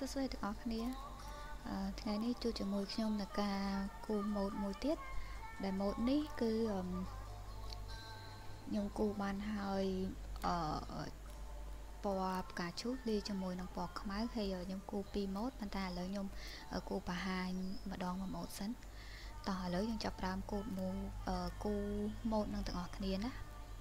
សួស្តីទាំងអស់គ្នាថ្ងៃនេះជួបជាមួយខ្ញុំនៅការគូម៉ូដមួយទៀតដែលម៉ូដនេះគឺខ្ញុំគូបានហើយពណ៌ផ្កាឈូកលាយជាមួយនឹងពណ៌ខ្មៅហើយខ្ញុំគូ2ម៉ូដប៉ុន្តែឥឡូវខ្ញុំគូបង្ហាញម្ដងមួយម៉ូដសិនតោះឥឡូវយើងចាប់ផ្ដើមគូម៉ូដនឹងទាំងអស់គ្នាណា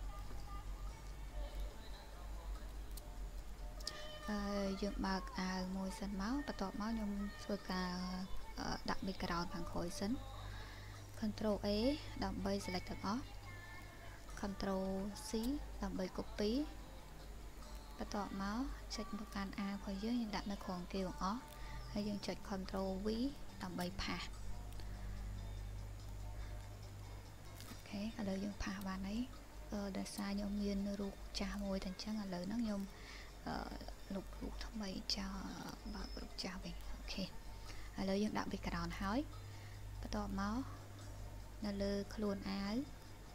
យើងបើកអាវមួយសិនមកបន្ទាប់មកខ្ញុំធ្វើការដាក់ background ខាងក្រោយសិន Ctrl A ដើម្បី select ទាំងអស់ Ctrl C ដើម្បី copy បន្ទាប់មកចុចមកកាន់អាវរបស់យើងដាក់នៅក្រោមគេទាំងអស់ហើយយើងចុច Ctrl V ដើម្បីផាសអូខេឥឡូវយើងផាសបានហើយដោយសារខ្ញុំមានរូបចាស់មួយតែអញ្ចឹងឥឡូវហ្នឹងខ្ញុំលុបរូបថ្មីចោលបើករូបចាស់វិញអូខេឥឡូវយើងដាក់ background ហើយបន្ទាប់មកនៅលើខ្លួនអាវ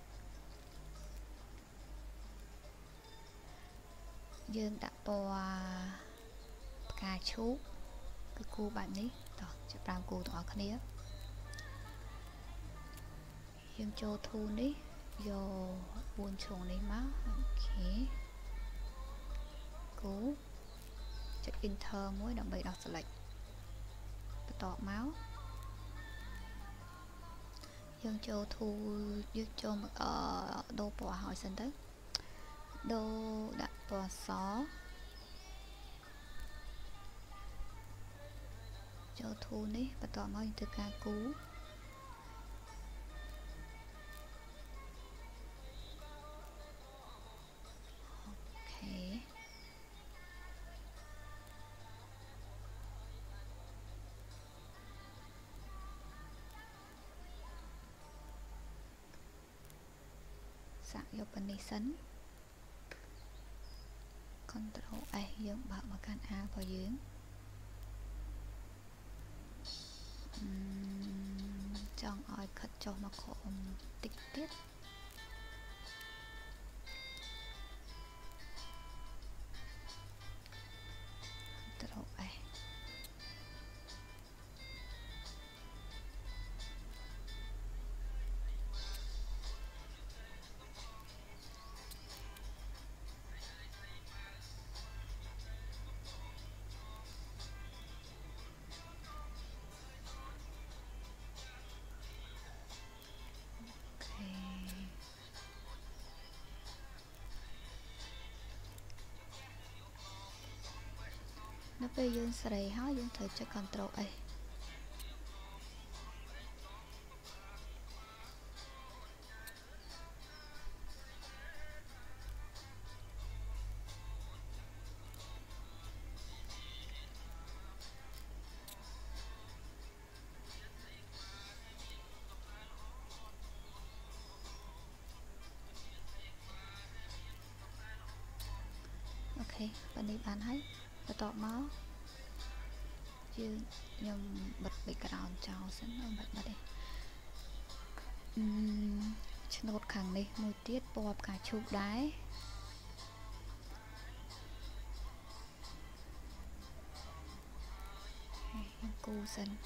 យើងដាក់ពណ៌ផ្កាឈូកគឺគូបែបនេះតោះចាប់តាមគូទាំងអស់គ្នាយើងចូល tool នេះយក4ជ្រុងនេះមកអូខេគូចុច enter មួយដើម្បីដោះ select បន្ទាប់មកយើងចូល tool យើងចូលដូរពណ៌ឲ្យសិនទៅដូរដាក់ពណ៌សចូល tool នេះបន្ទាប់មកយើងធ្វើការគូអូខេសាក់យកប៉ុណ្នេះសិន Ctrl S យើងបើកមកកាន់អាវរបស់យើងចង់ឲ្យខិតចុះមកក្រោមតិចទៀតCtrl Sនៅពេលយើងសេរីហើយយើងត្រូវចុច Ctrl S អូខេប៉ុណ្នេះបានហើយបន្ទាប់មកខ្ញុំបិទ background ចោលសិនមិនបាច់បិទទេឆ្នូតខាងនេះមួយទៀតពណ៌ផ្កាឈូកដែរខ្ញុំគូសិន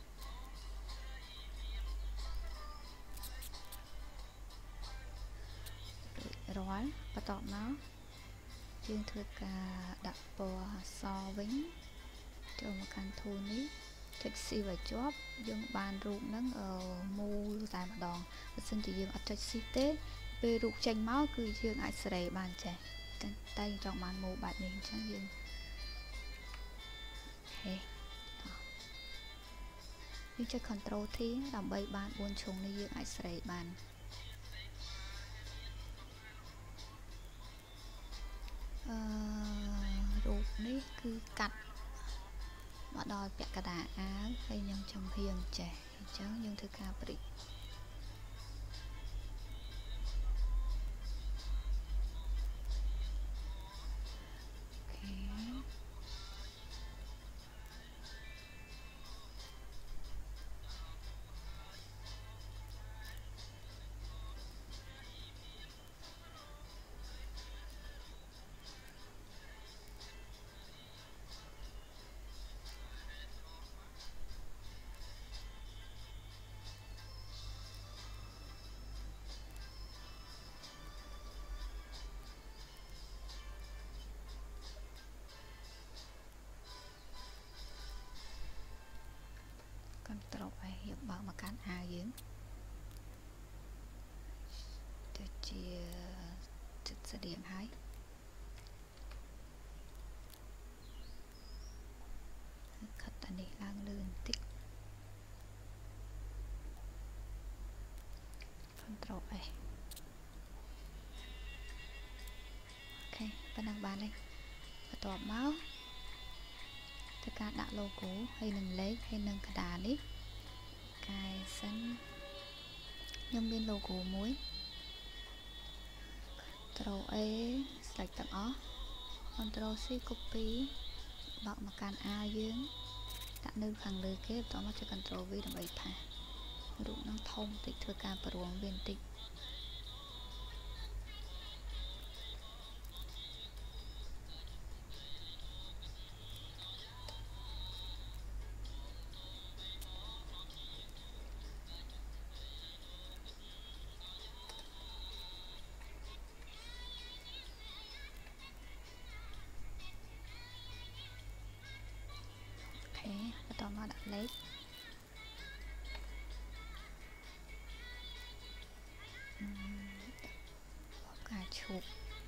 រួចរាល់បន្ទាប់មកយើងធ្វើការដាក់ពណ៌សវិញចូលមកកាន់ tool នេះចុច shift ឲ្យជាប់យើងបានរូបហ្នឹងមូលតែម្ដងបើមិនជាយើងអត់ចុច shift ទេពេលរូបចេញមកគឺយើងអាចសេរីបានចេះតែយើងចង់បានមូលបែបនេះអញ្ចឹងយើងហេយើងចុច Ctrl T ដើម្បីបាន4ជ្រុងនេះយើងអាចសេរីបានរូបនេះគឺកាត់មកដល់ពាក់កណ្ដាលអាវហើយខ្ញុំចំហៀងចេះអញ្ចឹងយើងធ្វើការព្រិចស្តៀងហើយខិតតានេះឡើងលឿនបន្តិច Ctrl S អូខេប៉ុណ្ណឹងបានហើយបន្ទាប់មកធ្វើការដាក់ logo ហើយនឹងលេខហើយនឹងកដាលនេះកែសិនខ្ញុំមាន logo មួយ Ctrl A select ទាំងអស់ Ctrl C copy បោកមកកាន់ A យើងដាក់នៅខាងលើគេបន្ទាប់មកចុច Ctrl V ដើម្បីផាសរូបនឹងធំបន្តិចធ្វើការព្រមវាបន្តិចបន្ទាប់មកដាក់លេខការឈប់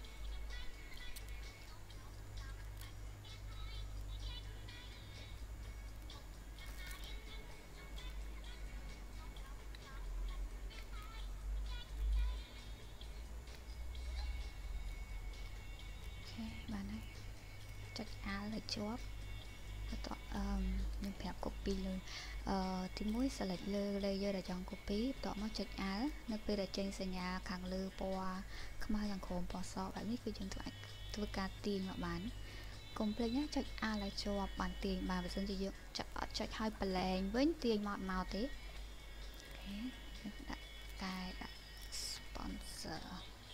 បានហើយចុច Alt ឲ្យជាប់បន្ទាប់ខ្ញុំប្រាប់ copy លើទី1 select លើ layer ដែលចង់ copy បន្ទាប់មកចុច Alt នៅពេលដែលចេញសញ្ញាខាងលើពណ៌ខ្មៅខាងក្រោមពណ៌សបែបនេះគឺយើងអាចធ្វើការទាញមកបានកុំភ្លេចណាចុច Alt ឲ្យជាប់បានទាញបានបើមិនជាយើងអត់ចុចឲ្យប្រឡែងវិញទាញមកទេអូខេដាក់កែដាក់ sponsor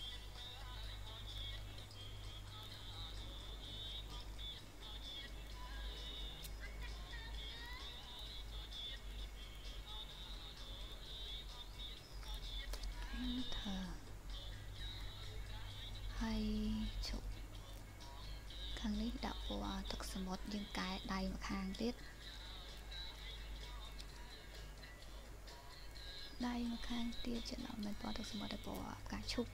ហើយជប់ខាងនេះដាក់ពណ៌ទឹកសមុទ្រយើងកែដៃមកខាងទៀតដៃមកខាងទៀតចំណុចមិនពណ៌ទឹកសមុទ្រតែពណ៌ផ្កាឈូក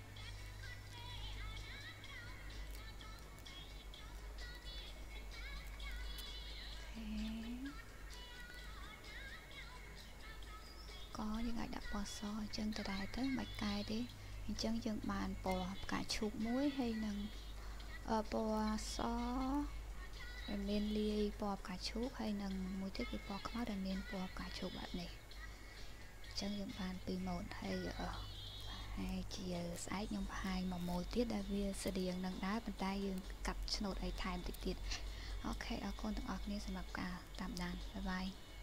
ក៏យើងអាចដាក់ពណ៌សអញ្ចឹងទៅដែរទៅមិនបាច់កែទេអញ្ចឹងយើងបានពណ៌ផ្កាឈូកមួយហើយនឹងពណ៌សដែលមានលាយពណ៌ផ្កាឈូកហើយនឹងមួយទៀតគឺពណ៌ខ្មៅដែលមានពណ៌ផ្កាឈូកបែបនេះអញ្ចឹងយើងបានពីរម៉ូតហើយហើយជាស្អែកខ្ញុំបង្ហាញមួយម៉ូតទៀតដែលវាស្តៀងនឹងដែរប៉ុន្តែយើងកាត់ឆ្នូតអីថែមតិចទៀតអូខេអរគុណទាំងអស់គ្នាសម្រាប់ការតាមដានបាយបាយ